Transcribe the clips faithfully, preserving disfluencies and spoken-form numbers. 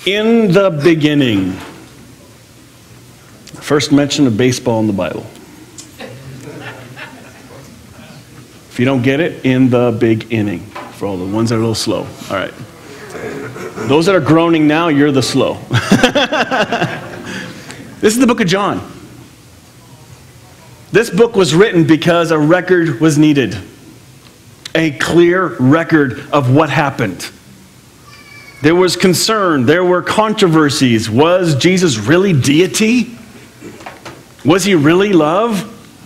In the beginning. First mention of baseball in the Bible. If you don't get it, in the big inning. For all the ones that are a little slow. All right. Those that are groaning now, you're the slow. This is the book of John. This book was written because a record was needed. A clear record of what happened. There was concern. There were controversies. Was Jesus really deity? Was he really love?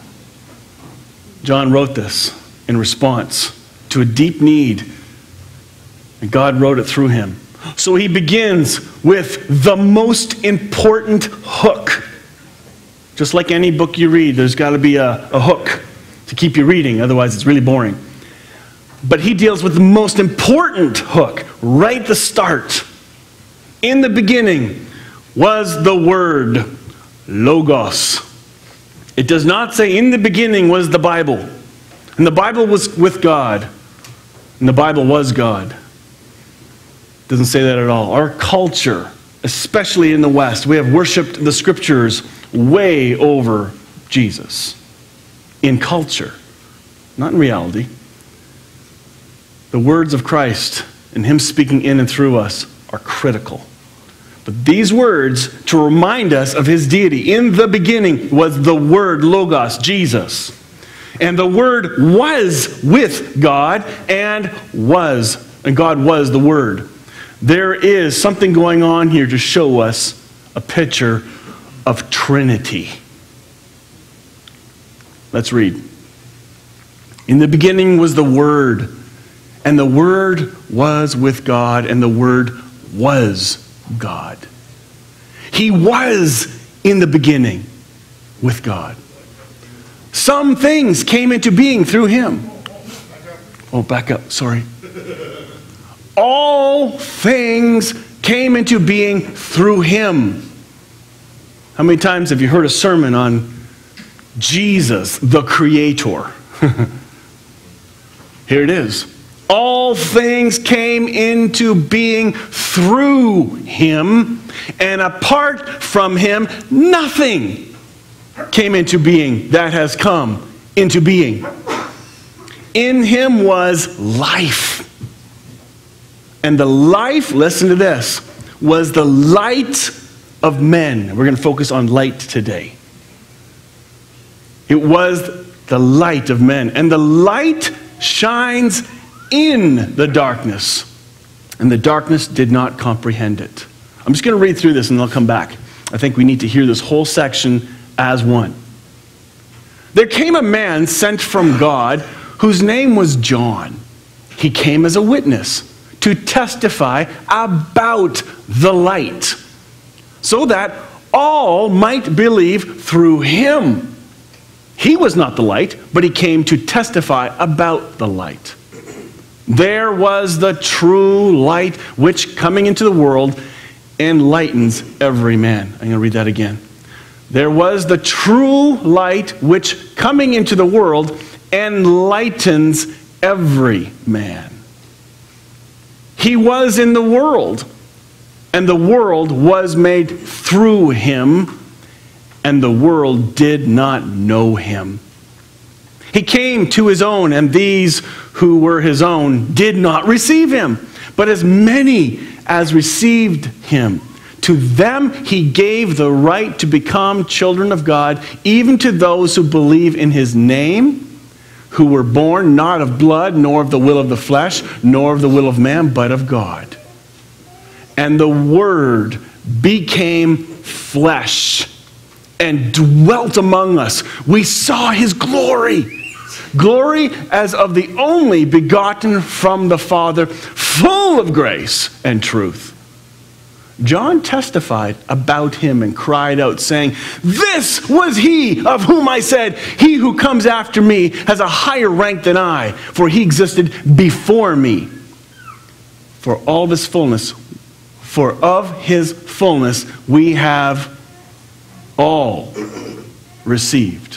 John wrote this in response to a deep need. And God wrote it through him. So he begins with the most important hook. Just like any book you read, there's got to be a, a hook to keep you reading. Otherwise, it's really boring. But he deals with the most important hook right at the start. In the beginning was the Word, Logos. It does not say in the beginning was the Bible. And the Bible was with God. And the Bible was God. It doesn't say that at all. Our culture, especially in the West, we have worshipped the Scriptures way over Jesus. In culture, not in reality. The words of Christ and Him speaking in and through us are critical. But these words, to remind us of His deity, in the beginning was the Word, Logos, Jesus. And the Word was with God and was, and God was the Word. There is something going on here to show us a picture of Trinity. Let's read. In the beginning was the Word, and the Word was with God, and the Word was God. He was in the beginning with God. Some things came into being through Him. Oh, back up, sorry. All things came into being through Him. How many times have you heard a sermon on Jesus, the Creator? Here it is. All things came into being through Him, and apart from Him, nothing came into being that has come into being. In Him was life. And the life, listen to this, was the light of men. We're going to focus on light today. It was the light of men. And the light shines in the darkness, and the darkness did not comprehend it. I'm just going to read through this and I'll come back. I think we need to hear this whole section as one. There came a man sent from God whose name was John. He came as a witness to testify about the light, so that all might believe through him. He was not the light, but he came to testify about the light. There was the true light, which coming into the world enlightens every man. I'm going to read that again. There was the true light, which coming into the world enlightens every man. He was in the world, and the world was made through him, and the world did not know him. He came to his own, and these who were his own did not receive him. But as many as received him, to them he gave the right to become children of God, even to those who believe in his name, who were born not of blood, nor of the will of the flesh, nor of the will of man, but of God. And the Word became flesh and dwelt among us. We saw his glory. Glory as of the only begotten from the Father, full of grace and truth. John testified about him and cried out, saying, "This was he of whom I said, he who comes after me has a higher rank than I, for he existed before me. For all of his fullness, for of his fullness we have all received."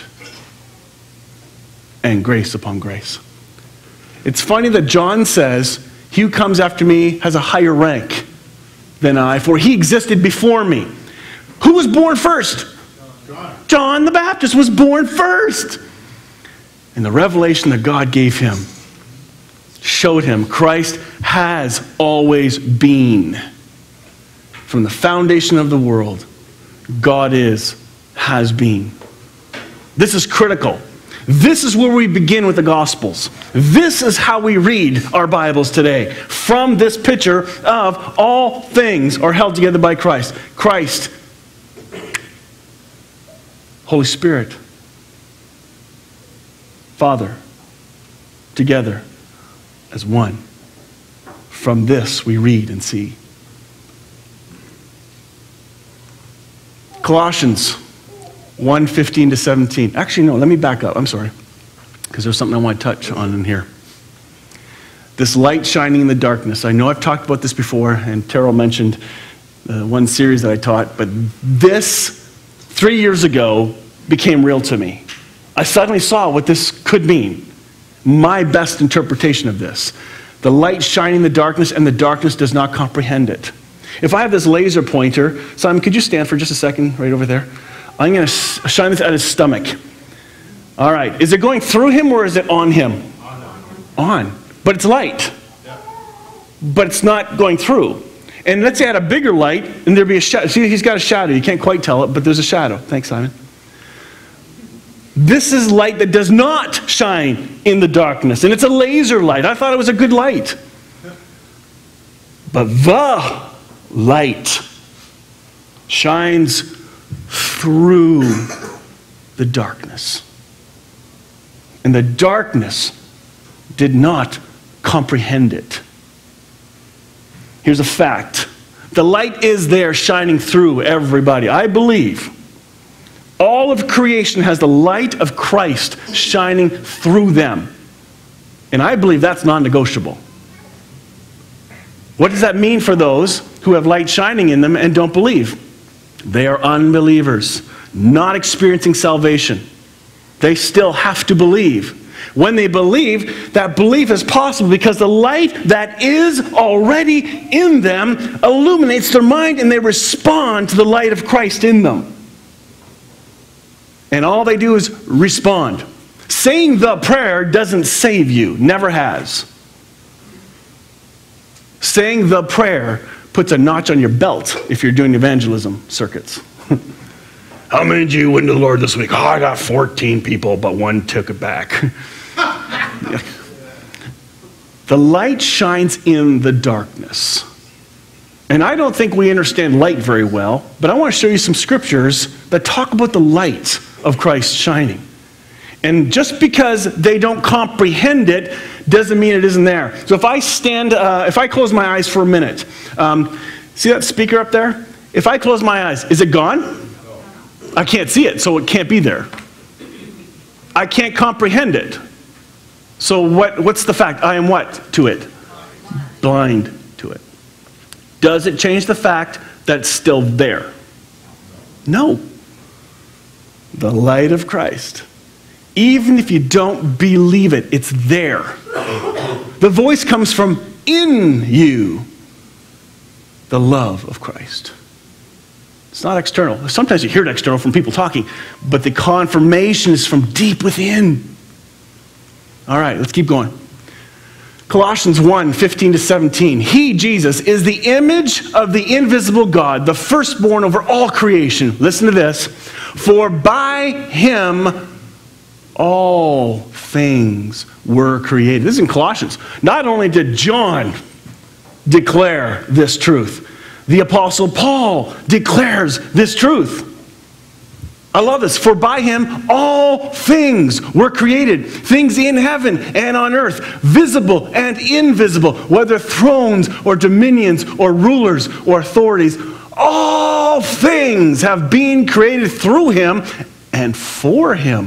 And grace upon grace. It's funny that John says, he who comes after me has a higher rank than I, for he existed before me. Who was born first? John. John the Baptist was born first. And the revelation that God gave him showed him Christ has always been. From the foundation of the world, God is, has been. This is critical. This is where we begin with the Gospels. This is how we read our Bibles today. From this picture of all things are held together by Christ. Christ, Holy Spirit, Father, together as one. From this we read and see. Colossians one fifteen to seventeen. Actually, no, let me back up. I'm sorry. Because there's something I want to touch on in here. This light shining in the darkness. I know I've talked about this before, and Terrell mentioned the one series that I taught, but this, three years ago, became real to me. I suddenly saw what this could mean. My best interpretation of this. The light shining in the darkness, and the darkness does not comprehend it. If I have this laser pointer, Simon, could you stand for just a second right over there? I'm going to shine this at his stomach. All right. Is it going through him or is it on him? On. On. But it's light. Yeah. But it's not going through. And let's say I had a bigger light and there'd be a shadow. See, he's got a shadow. You can't quite tell it, but there's a shadow. Thanks, Simon. This is light that does not shine in the darkness. And it's a laser light. I thought it was a good light. But the light shines through the darkness. And the darkness did not comprehend it. Here's a fact. The light is there shining through everybody. I believe all of creation has the light of Christ shining through them. And I believe that's non-negotiable. What does that mean for those who have light shining in them and don't believe? They are unbelievers, not experiencing salvation. They still have to believe. When they believe, that belief is possible because the light that is already in them illuminates their mind and they respond to the light of Christ in them. And all they do is respond. Saying the prayer doesn't save you, never has. Saying the prayer puts a notch on your belt if you're doing evangelism circuits. How many of you went to the Lord this week? Oh, I got fourteen people, but one took it back. The light shines in the darkness. And I don't think we understand light very well, but I want to show you some scriptures that talk about the light of Christ shining. And just because they don't comprehend it doesn't mean it isn't there. So if I stand, uh, if I close my eyes for a minute, um, see that speaker up there? If I close my eyes, is it gone? I can't see it, so it can't be there. I can't comprehend it. So what, what's the fact? I am what to it? Blind to it. Does it change the fact that it's still there? No. The light of Christ. Even if you don't believe it, it's there. The voice comes from in you. The love of Christ. It's not external. Sometimes you hear it external from people talking, but the confirmation is from deep within. All right, let's keep going. Colossians one, fifteen to seventeen. He, Jesus, is the image of the invisible God, the firstborn over all creation. Listen to this. For by him all things were created. This is in Colossians. Not only did John declare this truth, the Apostle Paul declares this truth. I love this. For by him all things were created. Things in heaven and on earth, visible and invisible, whether thrones or dominions or rulers or authorities. All things have been created through him and for him.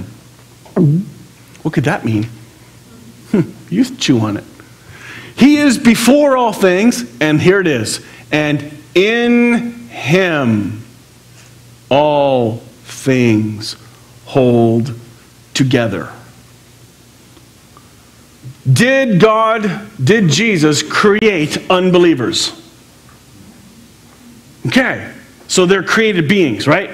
What could that mean? You chew on it. He is before all things, and here it is. And in him all things hold together. Did God, did Jesus create unbelievers? Okay, so they're created beings, right?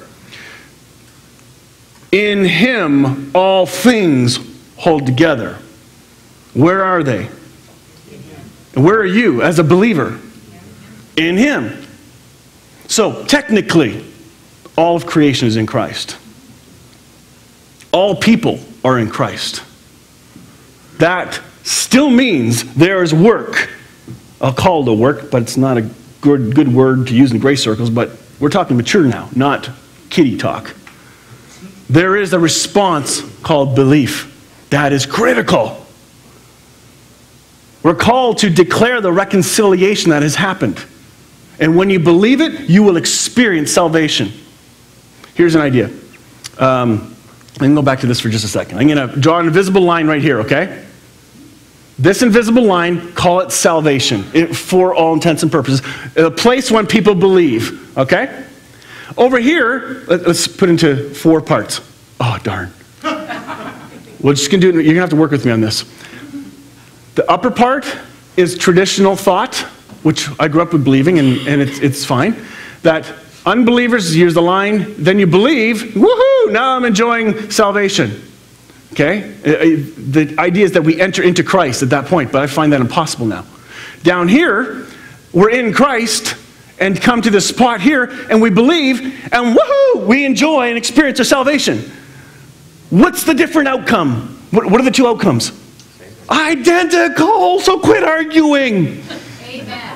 In him all things hold together. Where are they? And where are you as a believer? In him. So technically, all of creation is in Christ. All people are in Christ. That still means there is work. I'll call it a work, but it's not a good, good word to use in grace circles, but we're talking mature now, not kiddie talk. There is a response called belief. That is critical. We're called to declare the reconciliation that has happened. And when you believe it, you will experience salvation. Here's an idea. Um, I'm going to go back to this for just a second. I'm going to draw an invisible line right here, okay? This invisible line, call it salvation, it, for all intents and purposes. A place when people believe, okay? Over here, let's put into four parts. Oh, darn. We're just going to do it. You're going to have to work with me on this. The upper part is traditional thought, which I grew up with believing, and, and it's, it's fine. That unbelievers, here's the line, then you believe, woohoo, now I'm enjoying salvation. Okay? The idea is that we enter into Christ at that point, but I find that impossible now. Down here, we're in Christ and come to this spot here, and we believe, and woohoo, we enjoy and experience our salvation. What's the different outcome? What, what are the two outcomes? Identical, so quit arguing. Amen.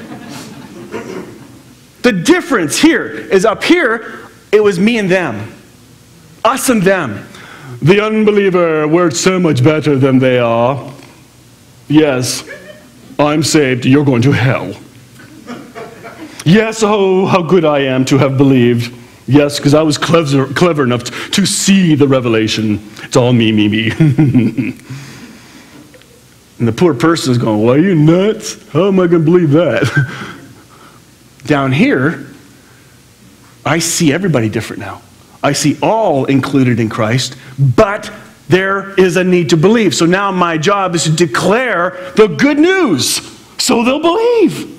The difference here is up here, it was me and them. Us and them. The unbeliever, we're so much better than they are. Yes, I'm saved, you're going to hell. Yes, oh, how good I am to have believed. Yes, because I was clever, clever enough to, to see the revelation. It's all me, me, me. And the poor person is going, well, are you nuts? How am I going to believe that? Down here, I see everybody different now. I see all included in Christ, but there is a need to believe. So now my job is to declare the good news so they'll believe.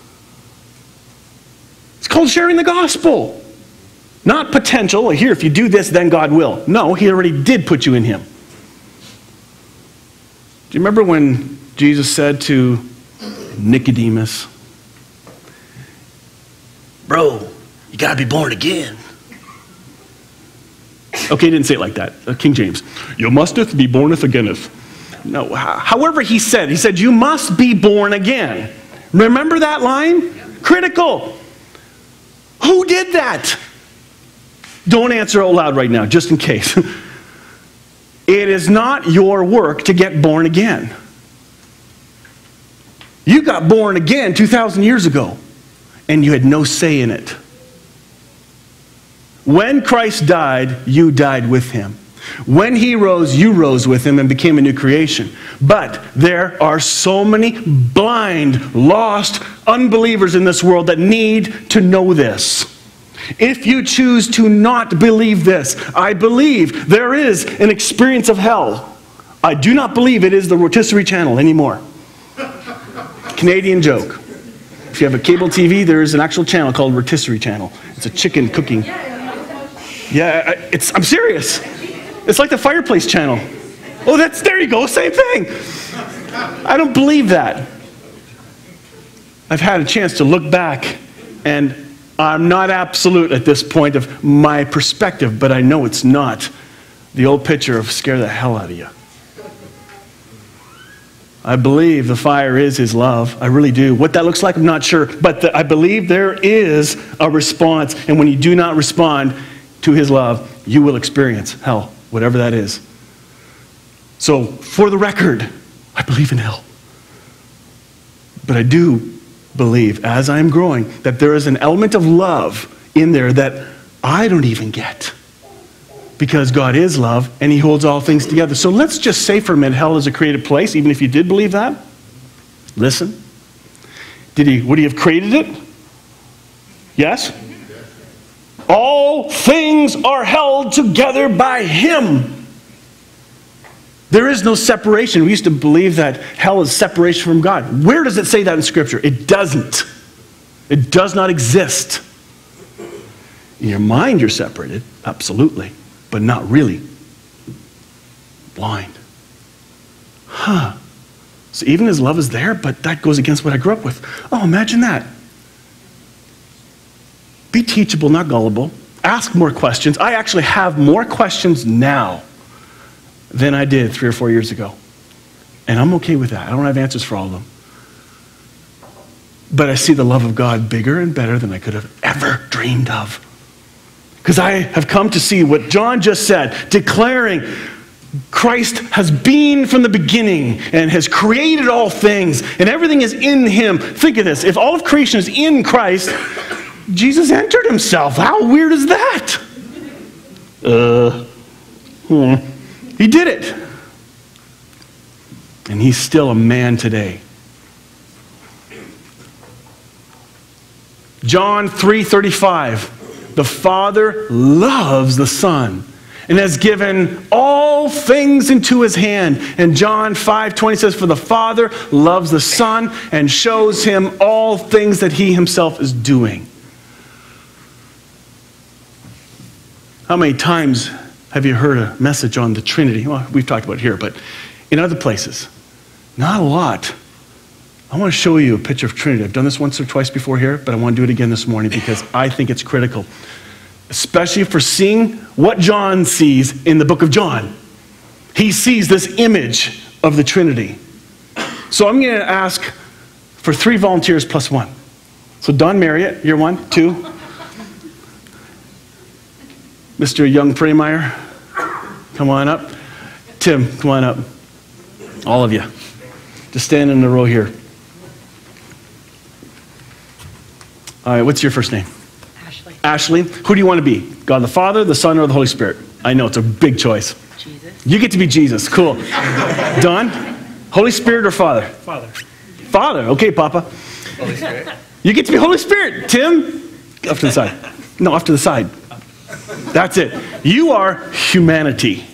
It's called sharing the gospel. Not potential. Here, if you do this, then God will. No, he already did put you in him. Do you remember when Jesus said to Nicodemus, bro, you got to be born again. Okay, he didn't say it like that. Uh, King James. You musteth be borneth againeth. No, however he said, he said, you must be born again. Remember that line? Critical. Who did that? Don't answer out loud right now, just in case. It is not your work to get born again. You got born again two thousand years ago, and you had no say in it. When Christ died, you died with him. When he rose, you rose with him and became a new creation. But there are so many blind, lost unbelievers in this world that need to know this. If you choose to not believe this, I believe there is an experience of hell. I do not believe it is the rotisserie channel anymore. Canadian joke. If you have a cable T V, there is an actual channel called rotisserie channel. It's a chicken cooking. Yeah, it's, I'm serious. It's like the fireplace channel. Oh, that's, there you go, same thing. I don't believe that. I've had a chance to look back, and I'm not absolute at this point of my perspective, but I know it's not the old picture of scare the hell out of you. I believe the fire is his love. I really do. What that looks like, I'm not sure. But the, I believe there is a response. And when you do not respond to his love, you will experience hell, whatever that is. So, for the record, I believe in hell. But I do believe, as I am growing, that there is an element of love in there that I don't even get. Because God is love, and he holds all things together. So let's just say for a minute, hell is a created place, even if you did believe that. Listen. Did he, would he have created it? Yes? All things are held together by him. There is no separation. We used to believe that hell is separation from God. Where does it say that in Scripture? It doesn't. It does not exist. In your mind, you're separated, absolutely, but not really. Blind. Huh. So even his love is there, but that goes against what I grew up with. Oh, imagine that. Be teachable, not gullible. Ask more questions. I actually have more questions now than I did three or four years ago. And I'm okay with that. I don't have answers for all of them. But I see the love of God bigger and better than I could have ever dreamed of. Because I have come to see what John just said, declaring Christ has been from the beginning and has created all things, and everything is in him. Think of this. If all of creation is in Christ, Jesus entered himself. How weird is that? Uh, hmm. He did it. And he's still a man today. John three thirty-five. The Father loves the Son and has given all things into his hand. And John five twenty says, for the Father loves the Son and shows him all things that he himself is doing. How many times have you heard a message on the Trinity? Well, we've talked about it here, but in other places. Not a lot. I want to show you a picture of Trinity. I've done this once or twice before here, but I want to do it again this morning because I think it's critical. Especially for seeing what John sees in the book of John. He sees this image of the Trinity. So I'm going to ask for three volunteers plus one. So Don Marriott, you're one, two. Mister Young Premeyer, come on up. Tim, come on up. All of you. Just stand in the row here. All right, what's your first name? Ashley. Ashley. Who do you want to be? God the Father, the Son, or the Holy Spirit? I know, it's a big choice. Jesus. You get to be Jesus. Cool. Don? Holy Spirit or Father? Father. Father. Okay, Papa. Holy Spirit. You get to be Holy Spirit. Tim? Off to the side. No, off to the side. That's it. You are humanity.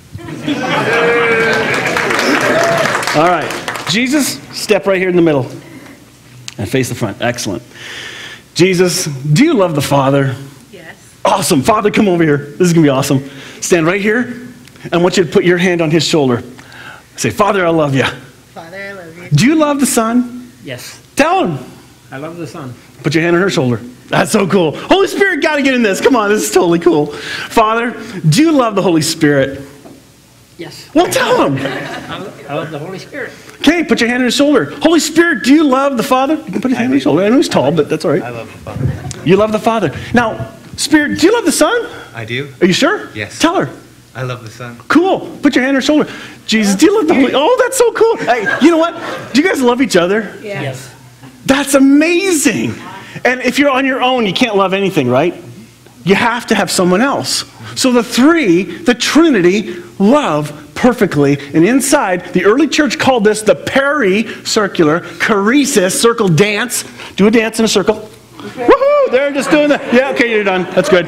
All right. Jesus, step right here in the middle and face the front. Excellent. Jesus, do you love the Father? Yes. Awesome. Father, come over here. This is going to be awesome. Stand right here. I want you to put your hand on his shoulder. Say, Father, I love you. Father, I love you. Do you love the Son? Yes. Tell him. I love the Son. Put your hand on her shoulder. That's so cool. Holy Spirit, got to get in this. Come on, this is totally cool. Father, do you love the Holy Spirit? Yes. Well, tell him. I love the Holy Spirit. Okay, put your hand on his shoulder. Holy Spirit, do you love the Father? You can put his hand on his shoulder. I know he's tall, but that's all right. I love the Father. You love the Father. Now, Spirit, do you love the Son? I do. Are you sure? Yes. Tell her. I love the Son. Cool. Put your hand on her shoulder. Jesus, do you love the Holy? Oh, that's so cool. Hey, you know what? Do you guys love each other? Yeah. Yes. That's amazing. And if you're on your own, you can't love anything, right? You have to have someone else. So the three, the Trinity, love perfectly. And inside, the early church called this the pericircular choresis, circle dance. Do a dance in a circle. Okay. Woohoo! They're just doing that. Yeah, okay, you're done. That's good.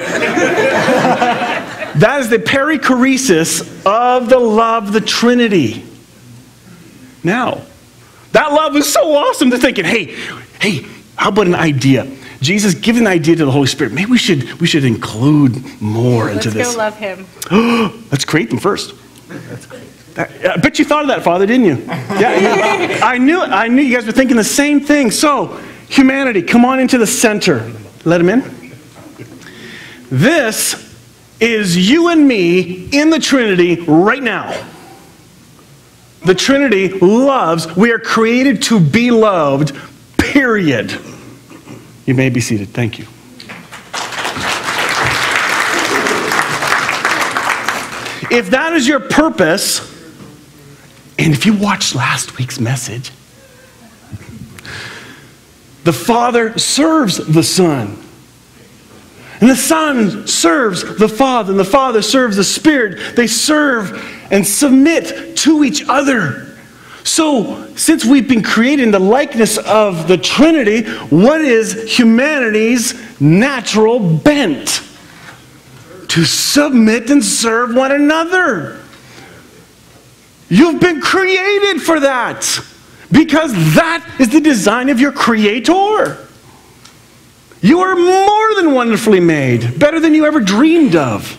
That is the perichoresis of the love, the Trinity. Now, that love is so awesome. They're thinking, hey, hey, how about an idea? Jesus, give an idea to the Holy Spirit. Maybe we should we should include more into Let's this. go love him. Let's create them first. That, I bet you thought of that, Father, didn't you? Yeah, I knew it. I knew you guys were thinking the same thing. So, humanity, come on into the center. Let him in. This is you and me in the Trinity right now. The Trinity loves. We are created to be loved, period. You may be seated. Thank you. If that is your purpose, and if you watched last week's message, the Father serves the Son. And the Son serves the Father, and the Father serves the Spirit. They serve and submit to each other. So, since we've been created in the likeness of the Trinity, what is humanity's natural bent? To submit and serve one another. You've been created for that, because that is the design of your Creator. You are more than wonderfully made, better than you ever dreamed of.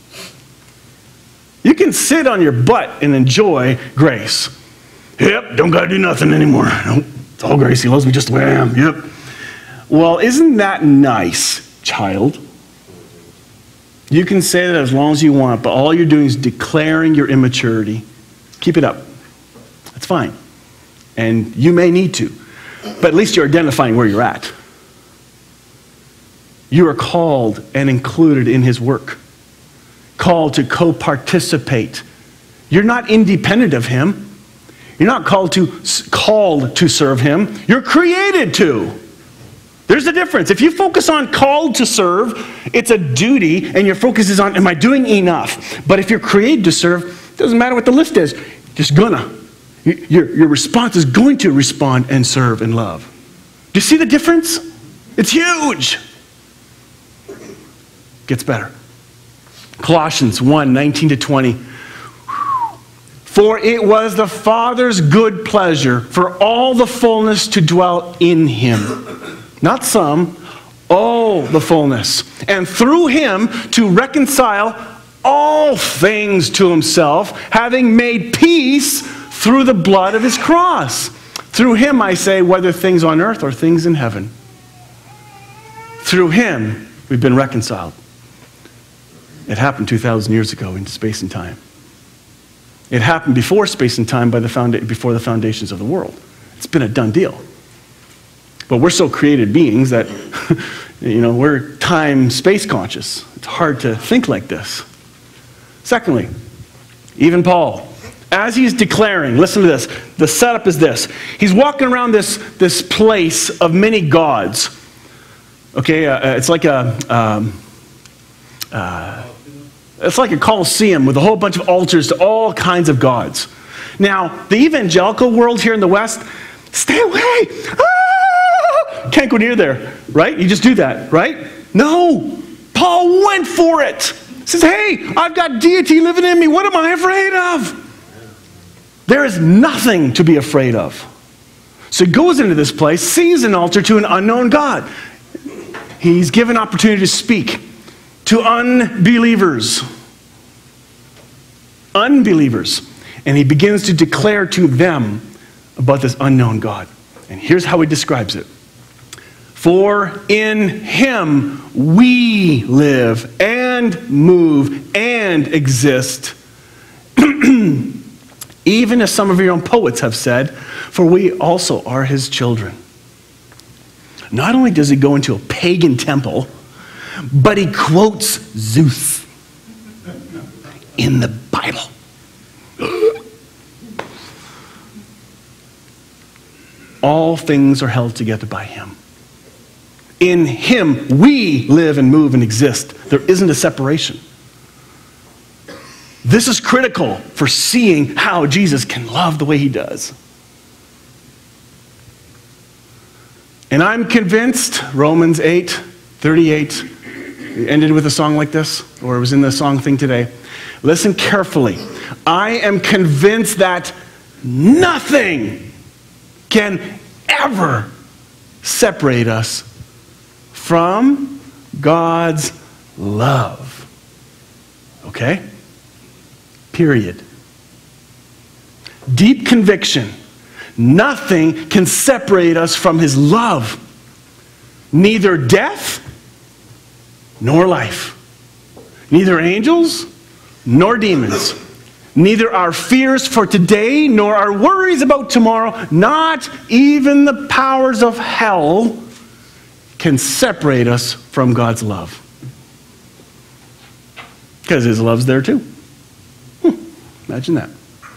You can sit on your butt and enjoy grace. Yep, don't got to do nothing anymore. Nope, it's all grace. He loves me just the way I am. Yep. Well, isn't that nice, child? You can say that as long as you want, but all you're doing is declaring your immaturity. Keep it up. That's fine. And you may need to, but at least you're identifying where you're at. You are called and included in his work. Called to co-participate. You're not independent of him. You're not called to called to serve him. You're created to. There's a difference. If you focus on called to serve, it's a duty, and your focus is on, am I doing enough? But if you're created to serve, it doesn't matter what the list is. Just gonna. Your, your response is going to respond and serve and love. Do you see the difference? It's huge. Gets better. Colossians one, nineteen to twenty. For it was the Father's good pleasure for all the fullness to dwell in him. Not some, all the fullness. And through him to reconcile all things to himself, having made peace through the blood of his cross. Through him, I say, whether things on earth or things in heaven. Through him, we've been reconciled. It happened two thousand years ago in space and time. It happened before space and time by the founda- before the foundations of the world. It's been a done deal. But we're so created beings that, you know, we're time-space conscious. It's hard to think like this. Secondly, even Paul, as he's declaring, listen to this, the setup is this. He's walking around this, this place of many gods. Okay, uh, it's like a... Um, uh, It's like a coliseum with a whole bunch of altars to all kinds of gods. Now, the evangelical world here in the West, stay away. Ah! Can't go near there, right? You just do that, right? No. Paul went for it. He says, hey, I've got deity living in me. What am I afraid of? There is nothing to be afraid of. So he goes into this place, sees an altar to an unknown God. He's given opportunity to speak to unbelievers. Unbelievers. And he begins to declare to them about this unknown God. And here's how he describes it. For in him we live and move and exist. Even as some of your own poets have said, for we also are his children. Not only does he go into a pagan temple, but he quotes Zeus in the Bible. All things are held together by him. In him we live and move and exist. There isn't a separation. This is critical for seeing how Jesus can love the way he does. And I'm convinced, Romans eight thirty-eight, it ended with a song like this, or it was in the song thing today. Listen carefully. I am convinced that nothing can ever separate us from God's love. Okay? Period. Deep conviction. Nothing can separate us from his love. Neither death nor life. Neither angels nor demons. Neither our fears for today nor our worries about tomorrow, not even the powers of hell, can separate us from God's love. Because his love's there too. Hmm, imagine that.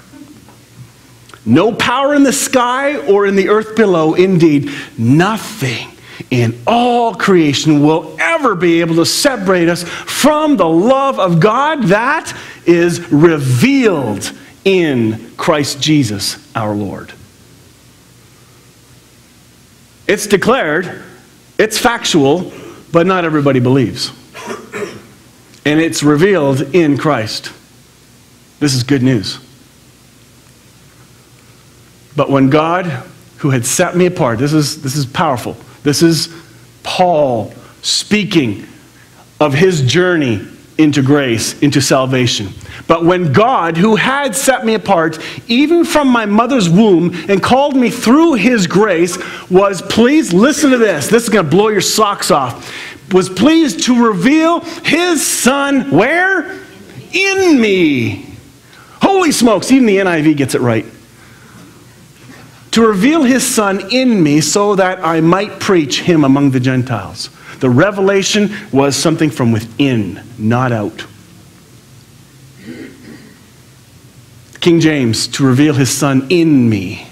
No power in the sky or in the earth below, indeed, nothing in all creation will ever be able to separate us from the love of God that is revealed in Christ Jesus our Lord. It's declared, it's factual, but not everybody believes. And it's revealed in Christ. This is good news. But when God, who had set me apart, this is, this is powerful. This is Paul speaking of his journey into grace, into salvation. But when God, who had set me apart, even from my mother's womb, and called me through his grace, was pleased, listen to this, this is going to blow your socks off, was pleased to reveal his Son, where? In me. Holy smokes, even the N I V gets it right. To reveal his Son in me so that I might preach him among the Gentiles. The revelation was something from within, not out. King James, to reveal his Son in me.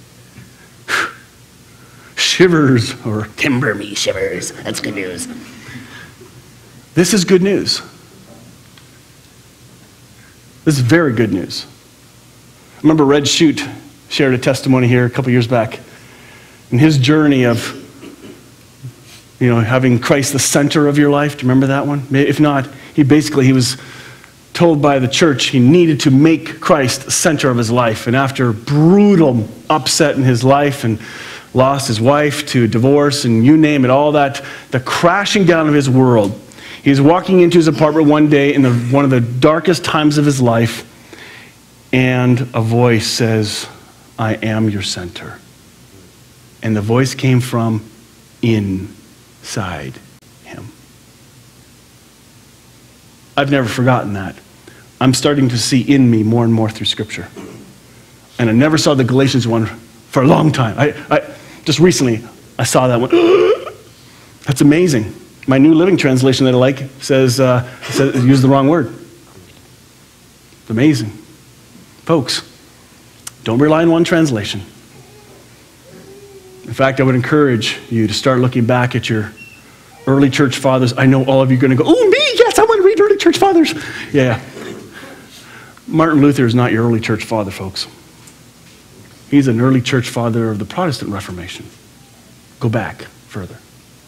Shivers, or timber me shivers. That's good news. This is good news. This is very good news. I remember Red Shute shared a testimony here a couple years back. In his journey of, you know, having Christ the center of your life. Do you remember that one? If not, he basically, he was told by the church he needed to make Christ the center of his life. And after brutal upset in his life and lost his wife to divorce and you name it, all that, the crashing down of his world. He's walking into his apartment one day in the, one of the darkest times of his life, and a voice says, I am your center. And the voice came from inside him. I've never forgotten that. I'm starting to see in me more and more through Scripture. And I never saw the Galatians one for a long time. I, I just recently, I saw that one. That's amazing. My New Living Translation that I like says, uh, says use the wrong word. It's amazing. Folks, don't rely on one translation. In fact, I would encourage you to start looking back at your early church fathers. I know all of you are going to go, oh, me, yes, I want to read early church fathers. Yeah. Martin Luther is not your early church father, folks. He's an early church father of the Protestant Reformation. Go back further.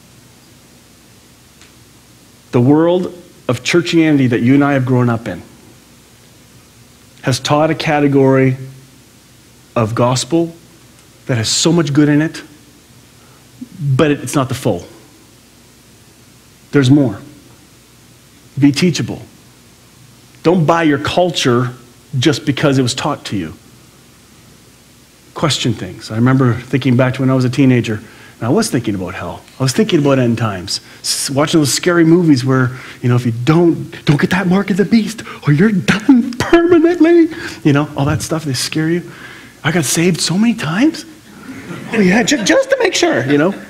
The world of churchianity that you and I have grown up in has taught a category of gospel that has so much good in it, but it's not the full. There's more. Be teachable. Don't buy your culture just because it was taught to you. Question things. I remember thinking back to when I was a teenager, and I was thinking about hell. I was thinking about end times. Watching those scary movies where, you know, if you don't, don't get that mark of the beast, or you're done permanently. You know, all that stuff, they scare you. I got saved so many times. Oh yeah, just, just to make sure, you know.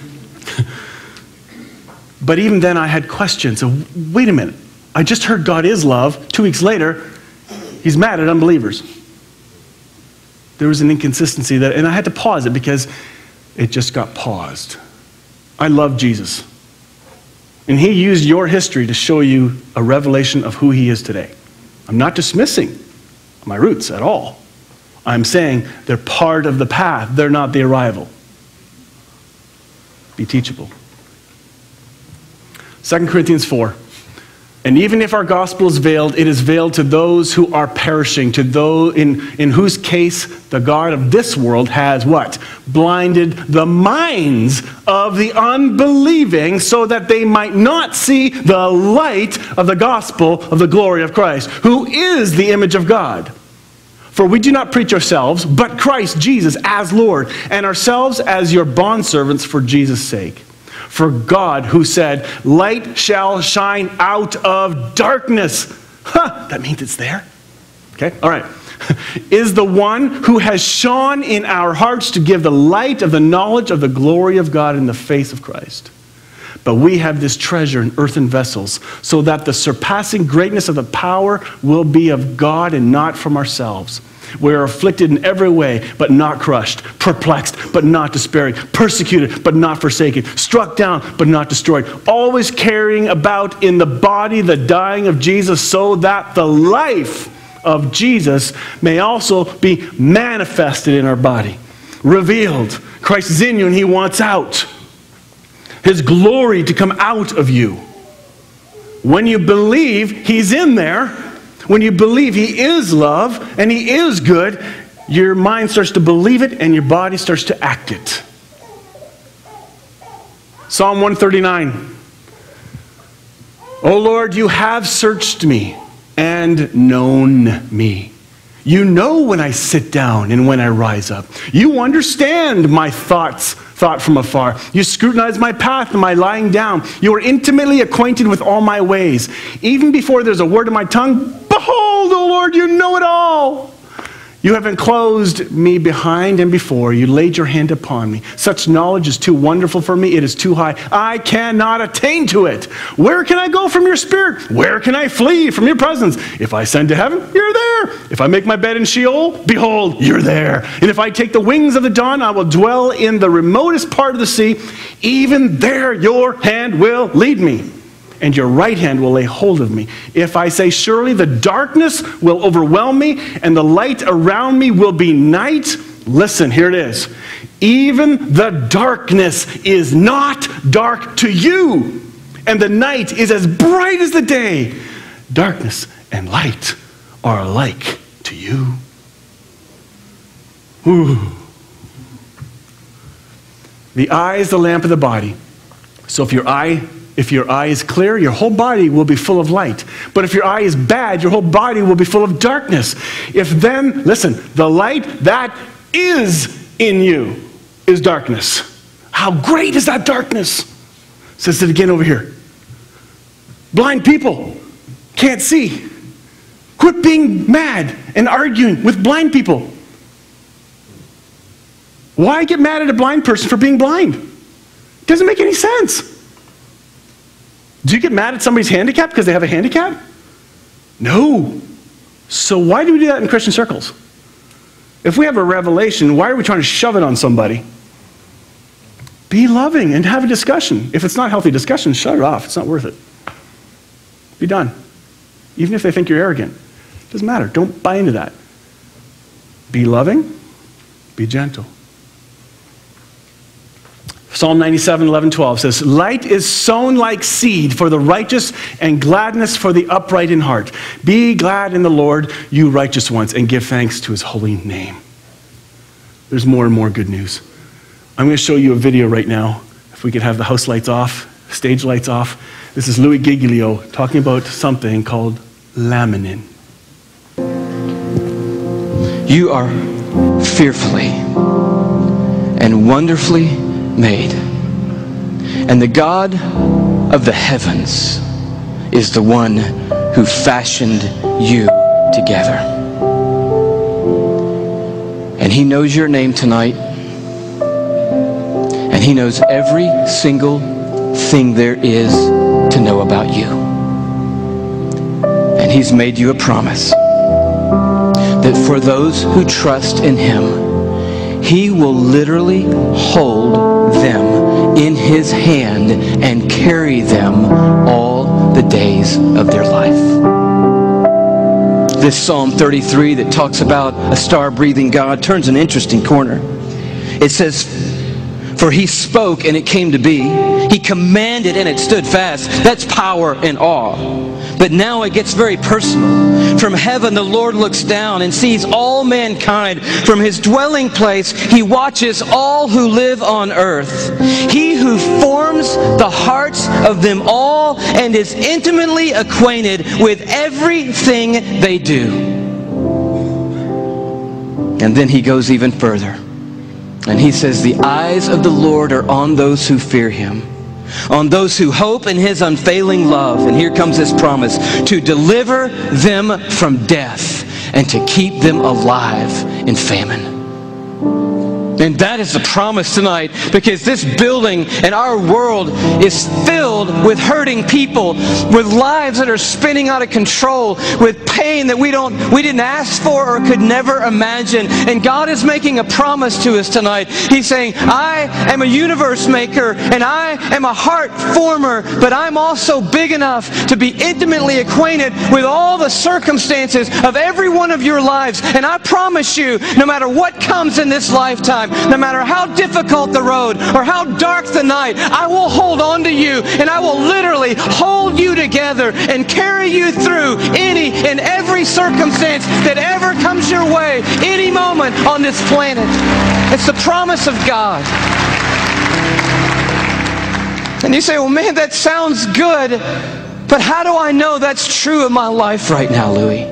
But even then I had questions. So wait a minute. I just heard God is love. Two weeks later, he's mad at unbelievers. There was an inconsistency that, and I had to pause it because it just got paused. I love Jesus. And he used your history to show you a revelation of who he is today. I'm not dismissing my roots at all. I'm saying they're part of the path. They're not the arrival. Be teachable. Second Corinthians four. And even if our gospel is veiled, it is veiled to those who are perishing, to those in, in whose case the God of this world has what? Blinded the minds of the unbelieving so that they might not see the light of the gospel of the glory of Christ, who is the image of God. For we do not preach ourselves, but Christ Jesus as Lord, and ourselves as your bondservants for Jesus' sake. For God, who said, light shall shine out of darkness. Huh, that means it's there. Okay, all right. Is the one who has shone in our hearts to give the light of the knowledge of the glory of God in the face of Christ. But we have this treasure in earthen vessels, so that the surpassing greatness of the power will be of God and not from ourselves. We are afflicted in every way, but not crushed, perplexed, but not despairing, persecuted, but not forsaken, struck down, but not destroyed, always carrying about in the body the dying of Jesus, so that the life of Jesus may also be manifested in our body. Revealed. Christ is in you and he wants out. His glory to come out of you. When you believe he's in there, when you believe he is love and he is good, your mind starts to believe it and your body starts to act it. Psalm one thirty-nine. O Lord, you have searched me and known me. You know when I sit down and when I rise up. You understand my thoughts, thought from afar. You scrutinize my path and my lying down. You are intimately acquainted with all my ways. Even before there's a word in my tongue, behold, O Lord, you know it all. You have enclosed me behind and before. You laid your hand upon me. Such knowledge is too wonderful for me. It is too high. I cannot attain to it. Where can I go from your spirit? Where can I flee from your presence? If I ascend to heaven, you're there. If I make my bed in Sheol, behold, you're there. And if I take the wings of the dawn, I will dwell in the remotest part of the sea. Even there your hand will lead me, and your right hand will lay hold of me. If I say, surely the darkness will overwhelm me, and the light around me will be night. Listen, here it is. Even the darkness is not dark to you, and the night is as bright as the day. Darkness and light are alike to you. Ooh. The eye is the lamp of the body. So if your eye If your eye is clear, your whole body will be full of light. But if your eye is bad, your whole body will be full of darkness. If then, listen, the light that is in you is darkness. How great is that darkness? Says it again over here. Blind people can't see. Quit being mad and arguing with blind people. Why get mad at a blind person for being blind? It doesn't make any sense. Do you get mad at somebody's handicap because they have a handicap? No. So why do we do that in Christian circles? If we have a revelation, why are we trying to shove it on somebody? Be loving and have a discussion. If it's not healthy discussion, shut it off. It's not worth it. Be done. Even if they think you're arrogant. It doesn't matter. Don't buy into that. Be loving. Be gentle. Psalm ninety-seven, eleven, twelve says, light is sown like seed for the righteous and gladness for the upright in heart. Be glad in the Lord, you righteous ones, and give thanks to his holy name. There's more and more good news. I'm going to show you a video right now. If we could have the house lights off, stage lights off. This is Louis Giglio talking about something called laminin. You are fearfully and wonderfully made. And the God of the heavens is the one who fashioned you together. And he knows your name tonight. And he knows every single thing there is to know about you. And he's made you a promise that for those who trust in him, he will literally hold them in his hand and carry them all the days of their life. This Psalm thirty-three that talks about a star-breathing God turns an interesting corner. It says, for he spoke and it came to be. He commanded and it stood fast. That's power and awe. But now it gets very personal. From heaven the Lord looks down and sees all mankind. From his dwelling place he watches all who live on earth. He who forms the hearts of them all and is intimately acquainted with everything they do. And then he goes even further. And he says, the eyes of the Lord are on those who fear him, on those who hope in his unfailing love. And here comes his promise, to deliver them from death and to keep them alive in famine. And that is the promise tonight, because this building and our world is filled with hurting people, with lives that are spinning out of control, with pain that we don't, we didn't ask for or could never imagine. And God is making a promise to us tonight. He's saying, I am a universe maker and I am a heart former, but I'm also big enough to be intimately acquainted with all the circumstances of every one of your lives. And I promise you, no matter what comes in this lifetime, no matter how difficult the road or how dark the night, I will hold on to you and I will literally hold you together and carry you through any and every circumstance that ever comes your way, any moment on this planet. It's the promise of God. And you say, well, man, that sounds good, but how do I know that's true of my life right now, Louis?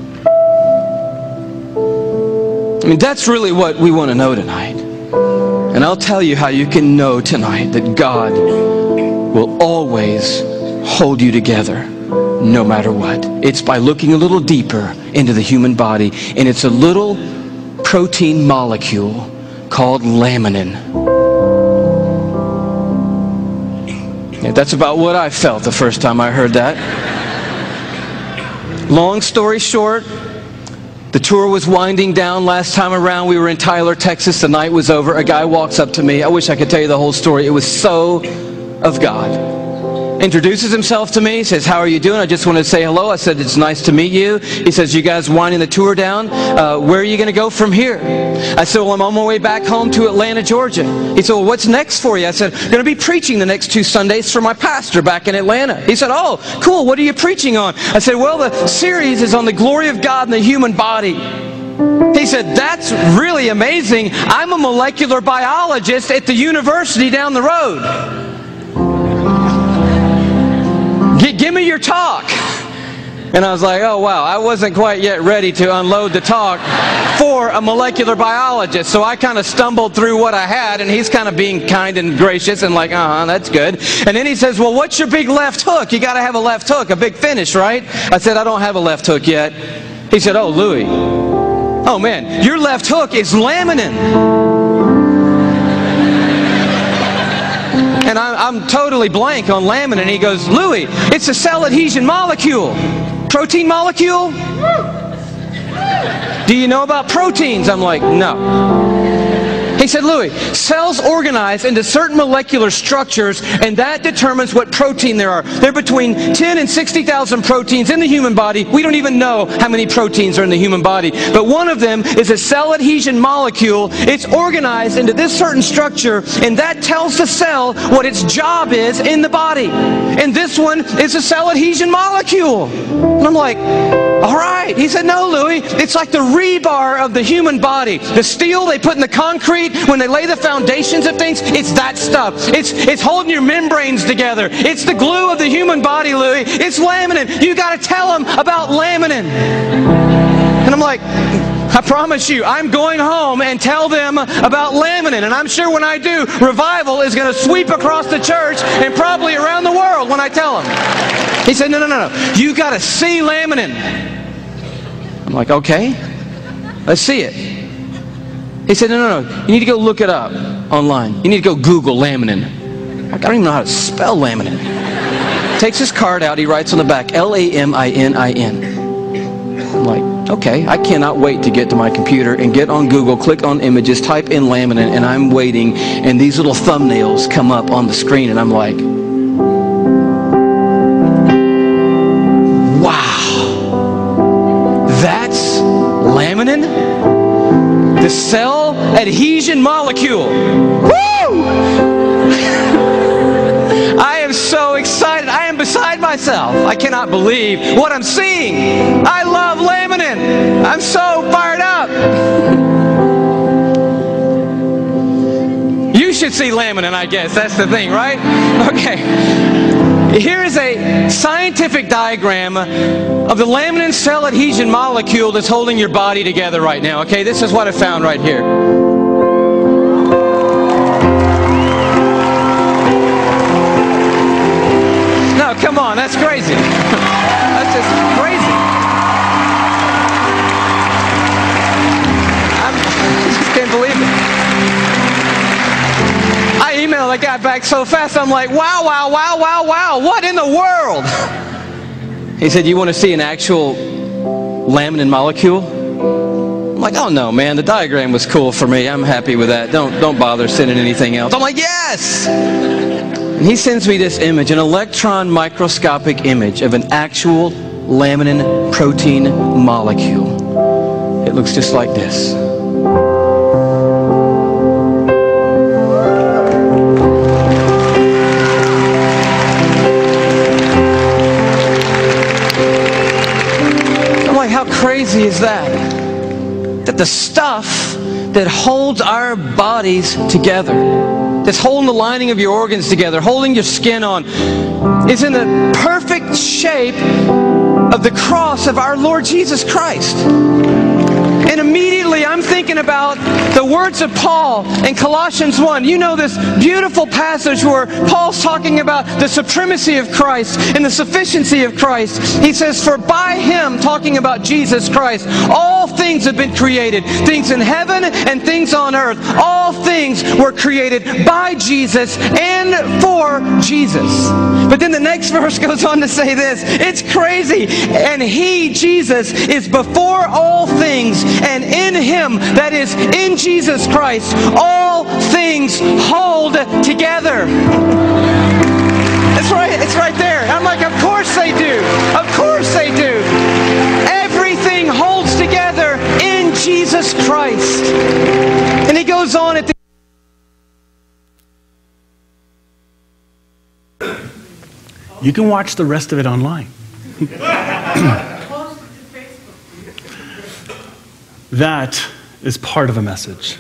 I mean, that's really what we want to know tonight. And I'll tell you how you can know tonight that God will always hold you together no matter what. It's by looking a little deeper into the human body, and it's a little protein molecule called laminin. Yeah, that's about what I felt the first time I heard that. Long story short, the tour was winding down last time around. We were in Tyler, Texas. The night was over. A guy walks up to me. I wish I could tell you the whole story. It was so of God. Introduces himself to me, says, how are you doing? I just wanted to say hello. I said, it's nice to meet you. He says, you guys winding the tour down? Uh, where are you going to go from here? I said, well, I'm on my way back home to Atlanta, Georgia. He said, well, what's next for you? I said, I'm going to be preaching the next two Sundays for my pastor back in Atlanta. He said, oh, cool. What are you preaching on? I said, well, the series is on the glory of God in the human body. He said, that's really amazing. I'm a molecular biologist at the university down the road. Give me your talk. And I was like, oh wow, I wasn't quite yet ready to unload the talk for a molecular biologist. So I kind of stumbled through what I had, and he's kind of being kind and gracious and like, uh-huh, that's good. And then he says, well, what's your big left hook? You got to have a left hook, a big finish, right? I said, I don't have a left hook yet. He said, oh, Louis, oh man, your left hook is laminin. And I'm, I'm totally blank on laminin. And he goes, Louis, it's a cell adhesion molecule. Protein molecule? Do you know about proteins? I'm like, no. He said, Louis, cells organize into certain molecular structures, and that determines what protein there are. There are between ten and sixty thousand proteins in the human body. We don't even know how many proteins are in the human body. But one of them is a cell adhesion molecule. It's organized into this certain structure, and that tells the cell what its job is in the body. And this one is a cell adhesion molecule. And I'm like, all right. He said, no, Louis, it's like the rebar of the human body. The steel they put in the concrete when they lay the foundations of things, it's that stuff. It's, it's holding your membranes together. It's the glue of the human body, Louis. It's laminin. You got to tell them about laminin. And I'm like, I promise you, I'm going home and tell them about laminin. And I'm sure when I do, revival is going to sweep across the church and probably around the world when I tell them. He said, no, no, no, no. You got to see laminin. I'm like, okay, let's see it. He said, no, no, no. You need to go look it up online. You need to go Google laminin. I don't even know how to spell laminin. Takes his card out. He writes on the back, L A M I N I N. I'm like, okay, I cannot wait to get to my computer and get on Google, click on images, type in laminin, and I'm waiting, and these little thumbnails come up on the screen, and I'm like, wow, that's laminin? The cell adhesion molecule. Woo! I am so excited. I am beside myself. I cannot believe what I'm seeing. I love laminin. I'm so fired up. You should see laminin, I guess. That's the thing, right? Okay. Here is a scientific diagram of the laminin cell adhesion molecule that's holding your body together right now. Okay, this is what I found right here. No, come on, that's crazy. That's just crazy. I'm, I just can't believe it. I emailed that guy back so fast, I'm like, wow, wow, wow, wow, wow, what in the world? He said, you want to see an actual laminin molecule? I'm like, oh no, man, the diagram was cool for me. I'm happy with that. Don't, don't bother sending anything else. I'm like, yes! And he sends me this image, an electron microscopic image of an actual laminin protein molecule. It looks just like this. How crazy is that? That the stuff that holds our bodies together that's holding the lining of your organs together, holding your skin on, is in the perfect shape of the cross of our Lord Jesus Christ. And immediately I'm thinking about the words of Paul in Colossians one. You know this beautiful passage where Paul's talking about the supremacy of Christ and the sufficiency of Christ. He says, for by Him, talking about Jesus Christ, all things have been created. Things in heaven and things on earth. All things were created by Jesus and for Jesus. But then the next verse goes on to say this. It's crazy. And He, Jesus, is before all things, and in Him, that is, in Jesus Christ, all things hold together. It's right, it's right there. I'm like, of course they do. Of course they do. Everything holds together in Jesus Christ. And he goes on at the You can watch the rest of it online. That is part of a message.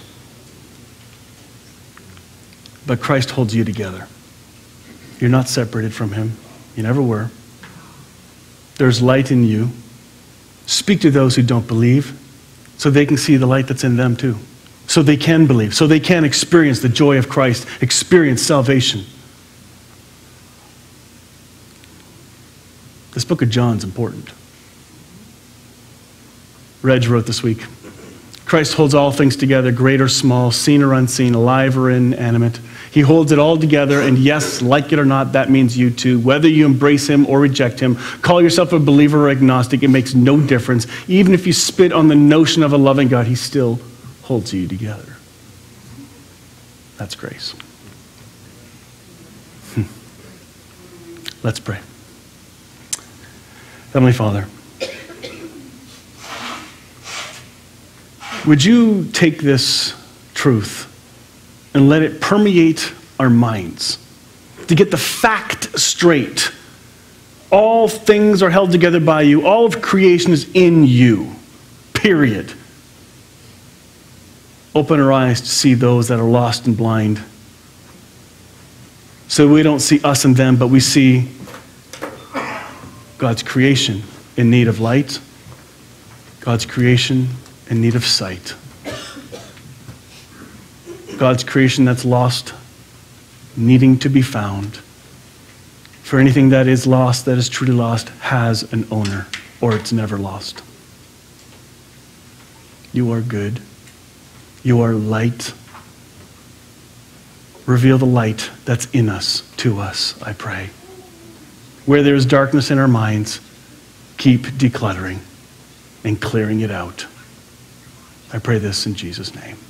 But Christ holds you together. You're not separated from Him. You never were. There's light in you. Speak to those who don't believe so they can see the light that's in them too. So they can believe. So they can experience the joy of Christ, experience salvation. This book of John's important. Reg wrote this week, Christ holds all things together, great or small, seen or unseen, alive or inanimate. He holds it all together, and yes, like it or not, that means you too. Whether you embrace Him or reject Him, call yourself a believer or agnostic, it makes no difference. Even if you spit on the notion of a loving God, He still holds you together. That's grace. Hmm. Let's pray. Heavenly Father, would you take this truth and let it permeate our minds to get the fact straight? All things are held together by you. All of creation is in you, period. Open our eyes to see those that are lost and blind, so we don't see us and them, but we see God's creation in need of light, God's creation in need of sight. God's creation that's lost, needing to be found. For anything that is lost, that is truly lost, has an owner, or it's never lost. You are good. You are light. Reveal the light that's in us to us, I pray. Where there is darkness in our minds, keep decluttering and clearing it out. I pray this in Jesus' name.